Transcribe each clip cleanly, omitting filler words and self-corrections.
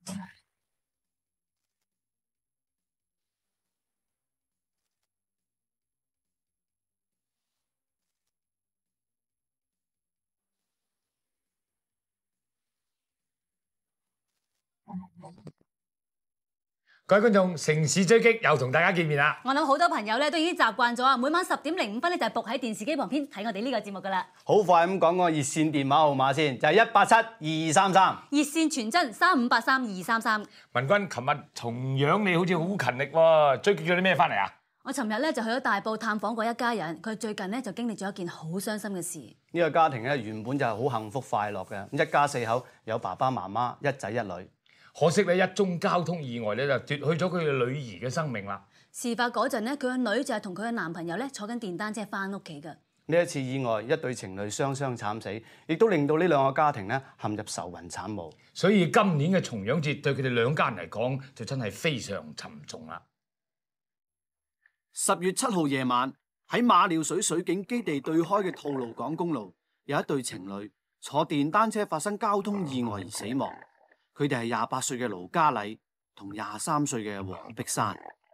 各位觀眾，城市追擊又同大家見面啦！ 我諗好多朋友咧都已經習慣咗啊，每晚10:05咧就係伏喺電視機旁邊睇我哋呢個節目噶啦。 好快咁講個熱線電話號碼先，就係1872233。 熱線傳真35832233。 文君，琴日重陽你好似好勤力喎，追擊咗啲咩翻嚟啊？ 我尋日咧就去咗大埔探訪過一家人，佢最近咧就經歷咗一件好傷心嘅事。 呢個家庭咧原本就係好幸福快樂嘅，一家4口，有爸爸媽媽，一仔一女。 可惜咧，一宗交通意外咧就奪去咗佢嘅女兒嘅生命啦。 事發嗰陣咧，佢個女就係同佢嘅男朋友咧坐緊電單車翻屋企㗎。 呢一次意外，一對情侶雙雙慘死，亦都令到呢兩個家庭咧陷入愁雲慘霧。 所以今年嘅重陽節對佢哋兩家人嚟講就真係非常沉重啦。 10月7號夜晚喺馬料水水警基地對開嘅吐露港公路，有一對情侶坐電單車發生交通意外而死亡。佢哋係28歲嘅盧嘉麗同23歲嘅黃碧珊。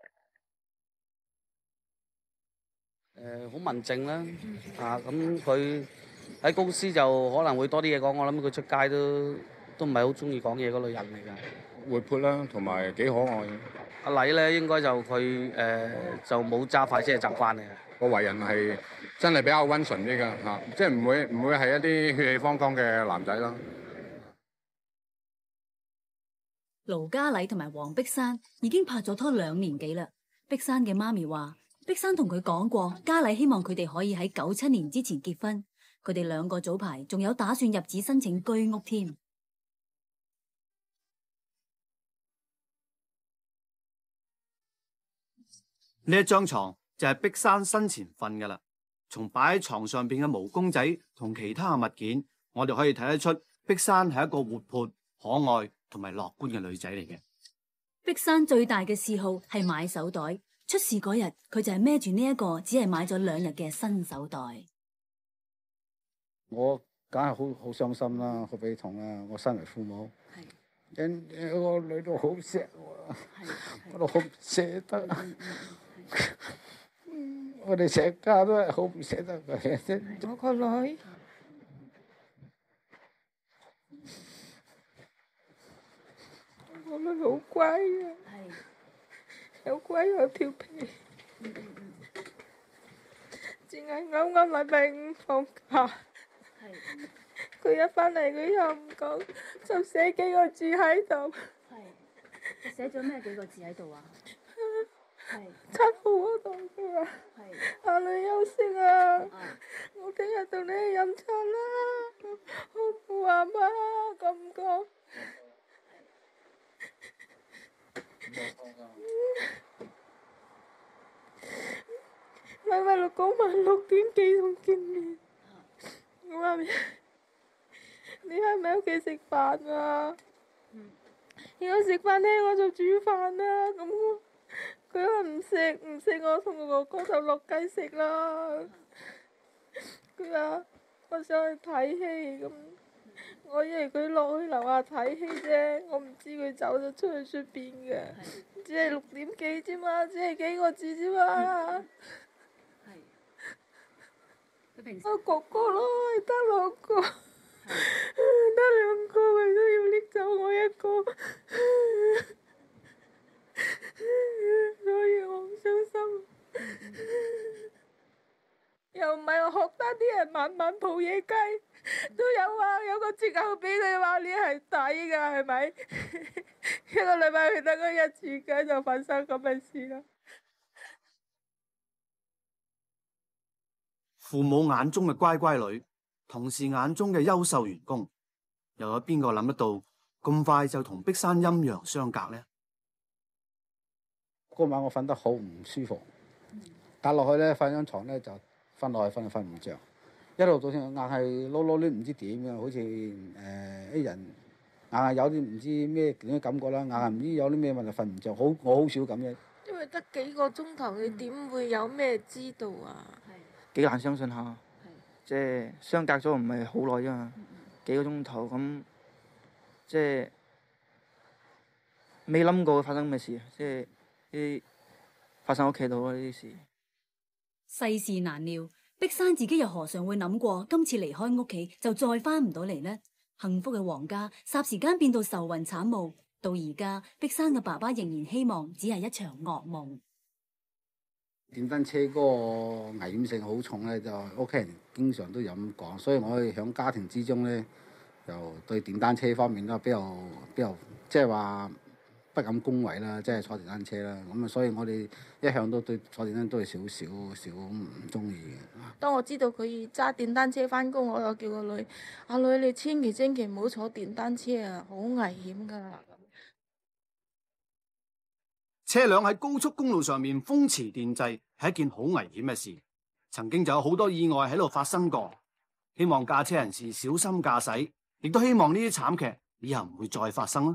好文靜啦，咁佢喺公司就可能會多啲嘢講，我諗佢出街都唔係好中意講嘢嗰類人嚟㗎。 活潑啦，同埋幾可愛。 阿禮咧應該就佢就冇揸快車嘅習慣嚟嘅。 個為人係真係比較溫順啲㗎嚇，即係唔會係一啲血氣方剛嘅男仔咯。 盧嘉麗同埋黃碧珊已經拍咗拖2年幾啦。碧珊嘅媽咪話，碧珊同佢講過，嘉麗希望佢哋可以喺97年之前結婚。佢哋兩個早排仲有打算入紙申請居屋添。 呢一張床就係碧珊生前瞓㗎啦。從擺喺床上邊嘅毛公仔同其他嘅物件，我哋可以睇得出碧珊係一個活潑、可愛同埋樂觀嘅女仔嚟嘅。 碧珊最大嘅嗜好係買手袋，出事嗰日佢就係孭住呢一個只係買咗2日嘅新手袋。 我梗係好傷心啦，好悲痛啦。我身為父母，因我女都好錫我，我都好唔捨得。我哋成家都係好唔捨得佢。我個女。我女好乖啊，又乖又調皮，淨係啱啱禮拜5放假，佢一返嚟佢又唔講，就寫幾個字喺度。 係，寫咗咩幾個字喺度啊？7 號嗰度佢話：阿女休息啊，我聽日同你去飲茶啦。好唔好啊媽咁講？禮拜6嗰晚6點幾同見面，我話你係咪喺屋企食飯啊？如果食飯咧，我就煮飯啦。咁佢話唔食，我同我哥就落街食啦。佢話我想去睇戲咁。我以為佢落去樓下睇戲啫，我唔知佢走咗出去出邊嘅，只係6點幾啫嘛，只係幾個字啫嘛。我哥哥咯，得2個，得2個，佢都要拎走我一個，所以我好傷心。又唔係話學得啲人晚晚蒲野雞。都有啊，有個折扣俾佢話你係抵㗎，係咪？一個禮拜去得嗰1次嘅就發生咁嘅事啦。 父母眼中嘅乖乖女，同事眼中嘅優秀員工，又有邊個諗得到咁快就同碧珊陰陽相隔呢？ 嗰晚我瞓得好唔舒服，搭落去咧瞓張床咧就瞓落去瞓唔着。一路到先硬係囉囉攣唔知點嘅，好似啲人硬係有啲唔知咩點嘅感覺啦，硬係唔知有啲咩問題瞓唔着，我好少咁嘅。 因為得幾個鐘頭，你點會有咩知道啊？ 幾難相信下，即係相隔咗唔係好耐啫嘛，幾個鐘頭咁，即係未諗過會發生咩事，即係啲發生屋企度呢啲事。 世事難料，碧山自己又何嘗會諗過今次離開屋企就再翻唔到嚟呢？幸福嘅黃家霎時間變到愁雲慘霧，到而家碧山嘅爸爸仍然希望只係一場噩夢。 電單車嗰個危險性好重咧，就屋企人經常都有咁講，所以我哋響家庭之中咧，就對電單車方面都比較即係話不敢恭維啦，即係坐電單車啦。咁啊，所以我哋一向都對坐電單車都係少唔中意嘅。 當我知道佢揸電單車翻工，我就叫個女：阿女，你千祈唔好坐電單車啊，好危險㗎。 車輛喺高速公路上面風馳電掣係一件好危險嘅事，曾經就有好多意外喺度發生過。希望駕車人士小心駕駛，亦都希望呢啲慘劇以後唔會再發生啦。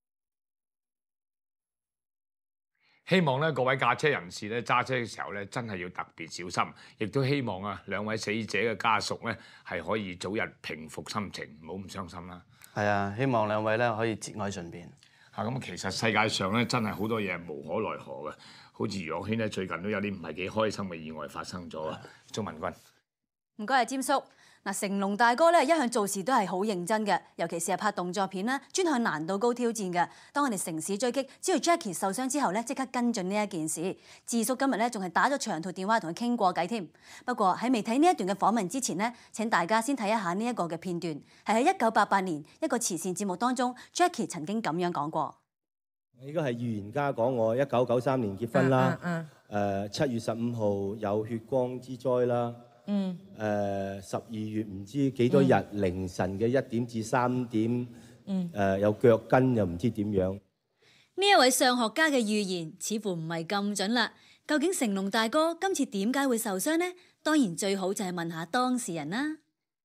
希望咧各位駕車人士咧揸車嘅時候咧真係要特別小心，亦都希望啊兩位死者嘅家屬咧係可以早日平復心情，唔好咁傷心啦。 係啊，希望兩位咧可以節哀順變。 咁其實世界上咧真係好多嘢無可奈何嘅，好似娛樂圈咧最近都有啲唔係幾開心嘅意外發生咗啊！鍾文君， 唔該啊，詹叔。嗱，成龍大哥咧一向做事都係好認真嘅，尤其是係拍動作片啦，專向難度高挑戰嘅。當我哋城市追擊，知道 Jackie 受傷之後咧，即刻跟進呢一件事。智叔今日咧仲係打咗長途電話同佢傾過偈添。不過喺未睇呢一段嘅訪問之前呢，請大家先睇一下呢一個嘅片段，係喺1988年一個慈善節目當中 ，Jackie 曾經咁樣講過。 應該係預言家講我1993年結婚啦。7月15號有血光之災啦。12月唔知幾多日凌晨嘅1點至3點，有腳筋又唔知點樣。 呢一位相學家嘅預言似乎唔係咁準啦。究竟成龍大哥今次點解會受傷呢？當然最好就係問下當事人啦。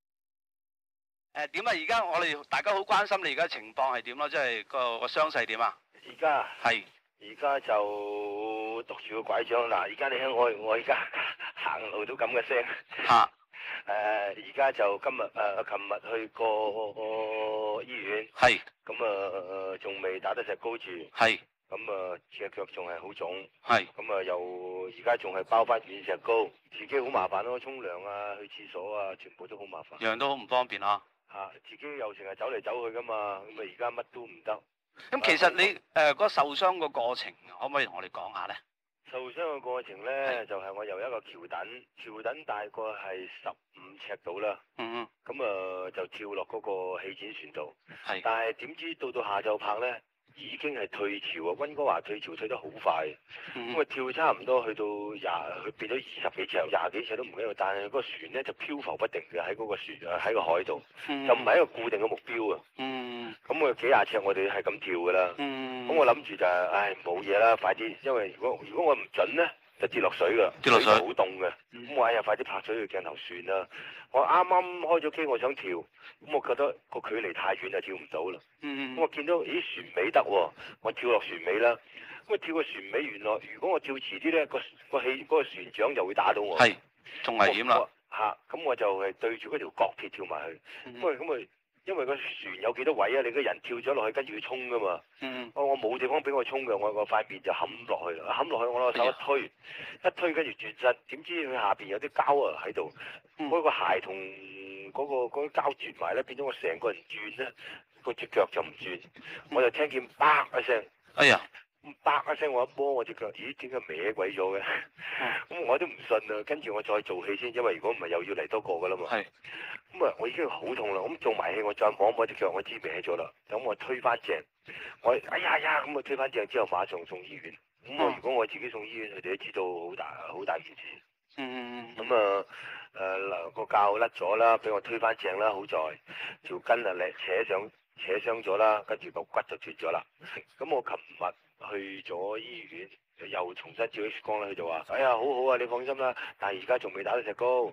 點啊？而家我哋大家好關心你而家情況係點咯，即係個傷勢點啊？ 而家係。 而家就篤住個拐杖嗱，而家你睇我而家行路都咁嘅聲嚇。 而家就琴日去過醫院， 係。 咁仲未打得石膏住， 係。 咁隻腳仲係好腫， 係。 咁又而家仲係包翻軟石膏，自己好麻煩咯，沖涼啊、去廁所啊，全部都好麻煩。 樣都好唔方便啊！ 自己又成日走嚟走去噶嘛，咁而家乜都唔得。 咁其實你嗰受傷個過程，可唔可以同我哋講下咧？ 受傷嘅過程咧，就係我由一個橋墩大概係15尺度啦。咁就跳落嗰個氣墊船度。係。但係點知到下晝拍咧，已經係退潮啊！溫哥華退潮退得好快。咁跳差唔多去到佢變咗20幾尺、20幾尺都唔緊要，但係個船咧就漂浮不定嘅喺嗰個喺個海度，就唔係一個固定嘅目標啊。咁我幾廿尺我哋係咁跳㗎啦。咁我諗住就係，冇嘢啦，快啲，因為如果我唔準咧，就跌落水㗎，跌落水好凍嘅。咁我快啲拍咗個鏡頭算啦。我啱啱開咗機，我想跳，咁我覺得個距離太遠就跳唔到啦。咁我見到船尾得喎，我跳落船尾啦。咁我跳個船尾，原來如果我跳遲啲咧，個船長就會打到我。係， 仲危險啦。 咁我就係對住嗰條角鐵跳埋去。咁因為個船有幾多位啊？你個人跳咗落去，跟住要衝噶嘛。我冇地方俾我衝嘅，我個塊面就冚落去啦。冚落去，我攞手一推，跟住轉身，點知佢下邊有啲膠啊喺度。嗰個鞋同嗰啲膠轉埋咧，變咗我成個人轉咧，個隻腳就唔轉。我就聽見啪一聲， 哎呀！ 啪一聲，我一摸我隻腳，咦？點解歪鬼咗嘅？咁我都唔信啊！跟住我再做戲先，因為如果唔係又要嚟多個噶啦嘛。係。咁我已經好痛啦。咁做埋戲，我再摸摸隻腳，我知歪咗啦。咁我推翻正，哎呀！咁我推翻正之後，馬上送醫院。咁如果我自己送醫院，佢哋都知道好大件事。咁個臼甩咗啦，俾我推翻正啦，好在條筋啊扯傷咗啦，跟住個骨就斷咗啦。咁我琴日去咗醫院，又重新照 X 光啦，佢就話：哎呀，好好啊，你放心啦。但係而家仲未打到石膏，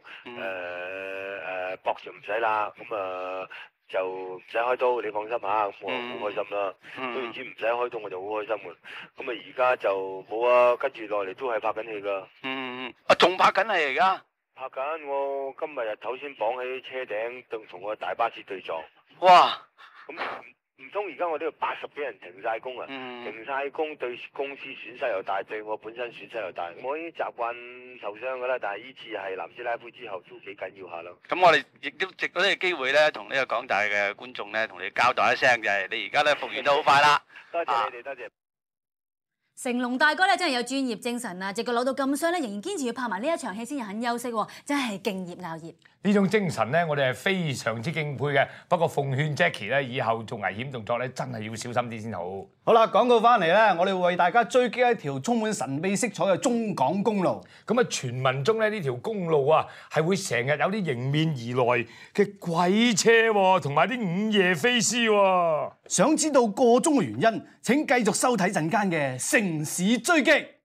駁就唔使啦。咁就唔使開刀，你放心嚇。咁我好開心啦。總言之唔使開刀，我就好開心嘅。咁而家就冇啊，跟住落嚟都係拍緊戲㗎。 仲拍緊戲而家？ 拍緊，我今日日頭先綁喺車頂，同個大巴士對撞。 哇！ 咁唔通而家我都要80幾人停晒工啊？停晒工對公司損失又大，對我本身損失又大。我已經習慣受傷㗎啦，但係呢次係南斯拉夫之後都幾緊要下咯。 咁我哋亦都藉到呢個機會咧，同呢個廣大嘅觀眾咧，同你交代一聲，就係你而家咧復原得好快啦。 多謝你哋，多謝。 成龍大哥咧真係有專業精神啊！隻腳扭到咁傷咧，仍然堅持要拍埋呢一場戲先至肯休息喎，真係敬業熬業。 呢種精神咧，我哋係非常之敬佩嘅。不過奉勸 Jackie 咧，以後做危險動作咧，真係要小心啲先好。 好啦，廣告翻嚟咧，我哋會為大家追擊一條充滿神秘色彩嘅中港公路。 咁啊，傳聞中咧呢條公路啊，係會成日有啲迎面而來嘅鬼車喎，同埋啲午夜飛屍喎。 想知道個中嘅原因，請繼續收睇陣間嘅城市追擊。